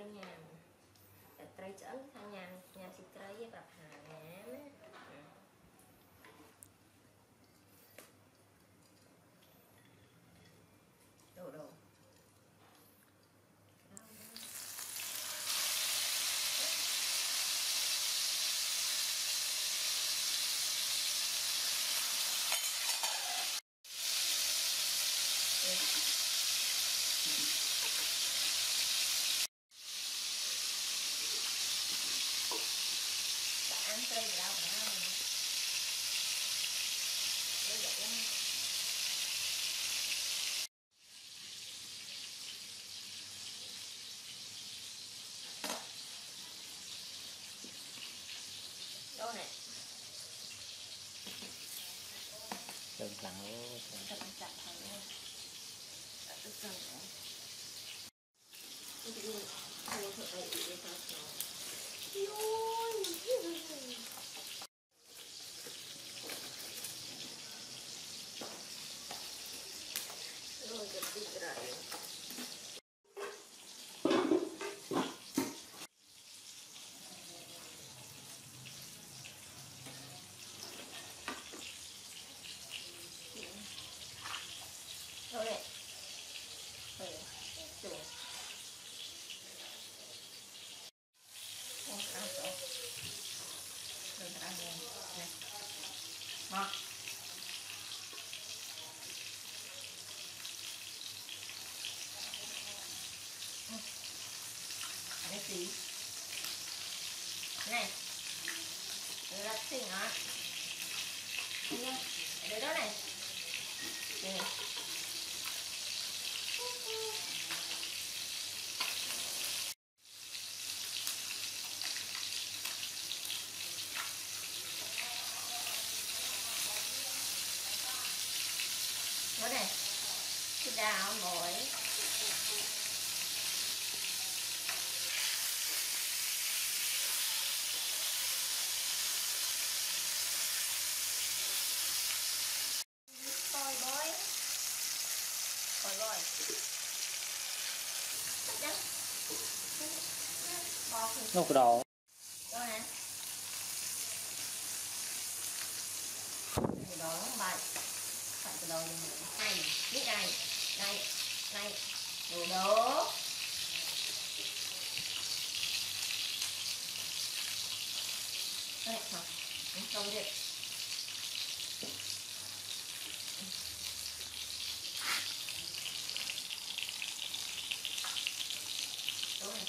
nhàm trai chấn thằng nhàm nhàm xịt trai với bạc hà nhám đồ đồ ăn tươi rau rau lấy được lắm đâu này đừng lặng luôn chặt chặt thôi nha chặt đứt dần nữa cái gì thua thợ ấy để tao rồi cái gì rồi rồi này rồi không ăn chỗ đừng ăn này ngon cái gì này rất xinh hả nha để đó này đây này đó này cái đào mỗi rồi rồi nhá nốt đồ đó nè cái đó bài phải cái đầu này biết này này đồ đó đây hả xong đi đúng này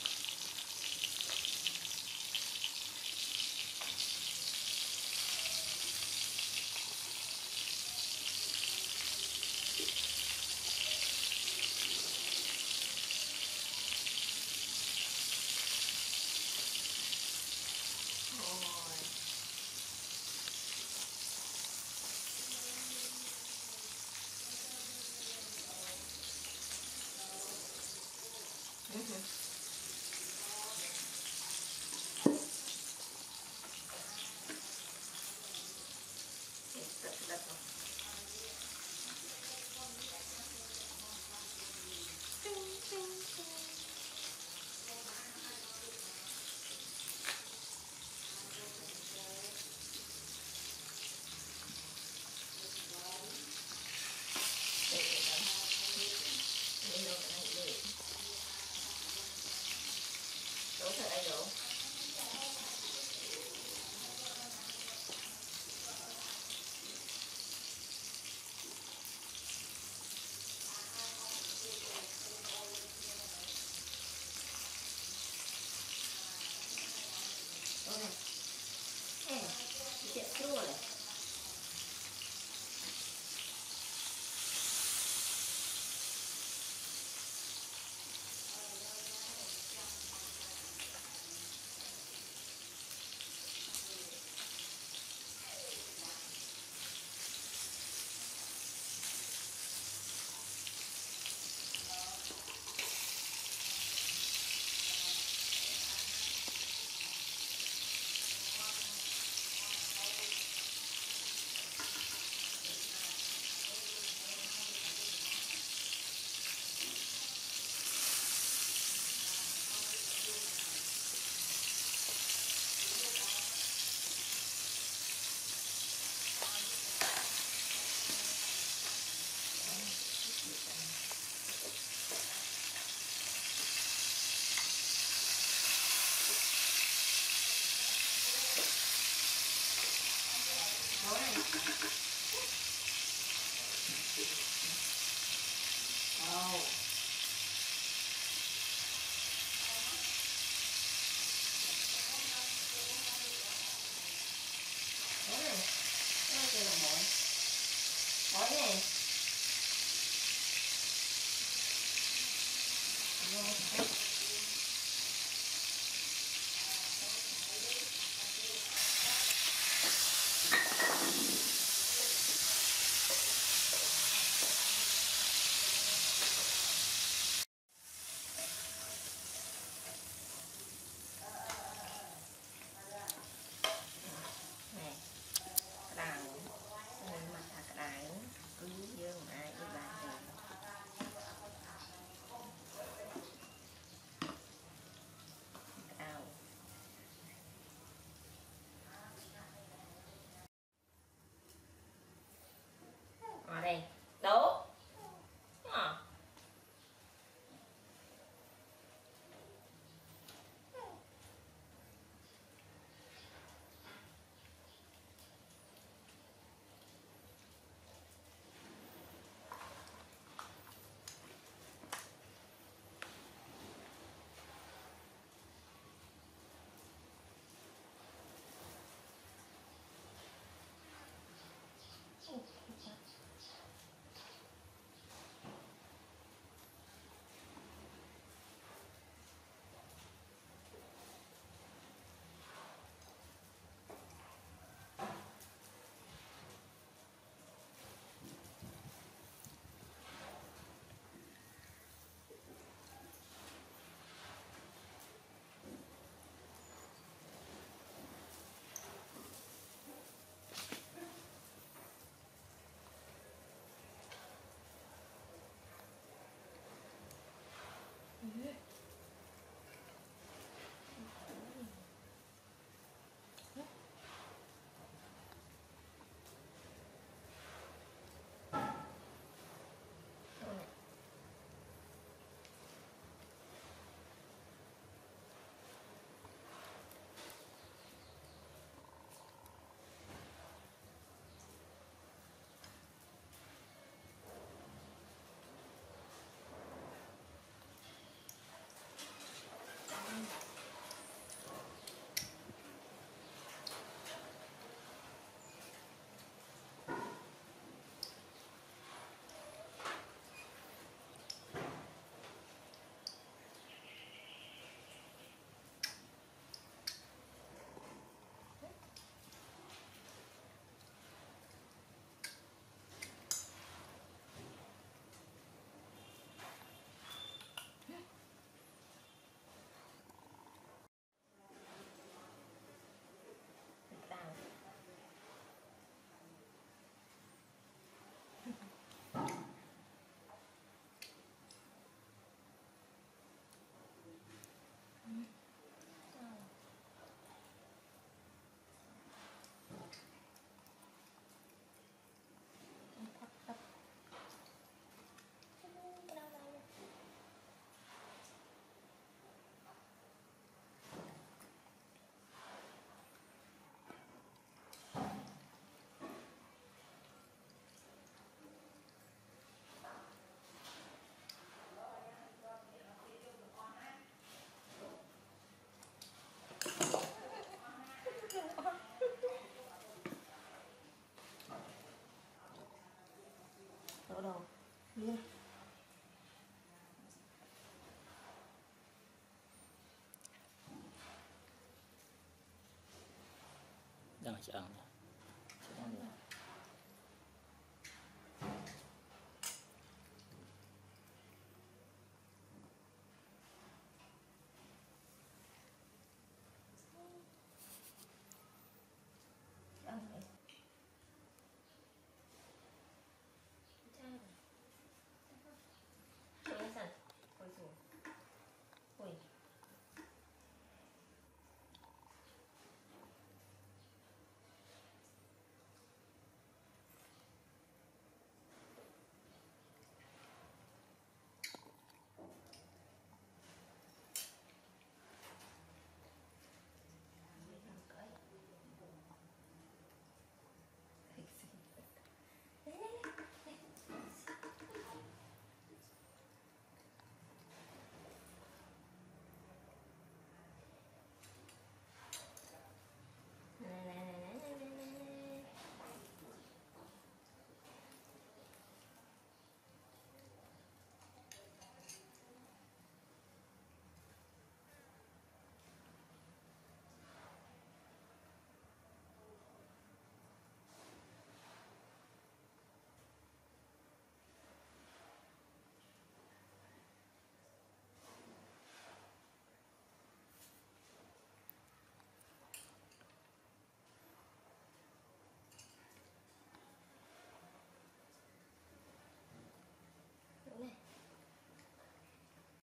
đổ thật đầy đủ đó này chết chua này Ồ. Đó này, cái này kêu là bội. Bội này. Ở đây đố đổ đồ luôn. Đang chọn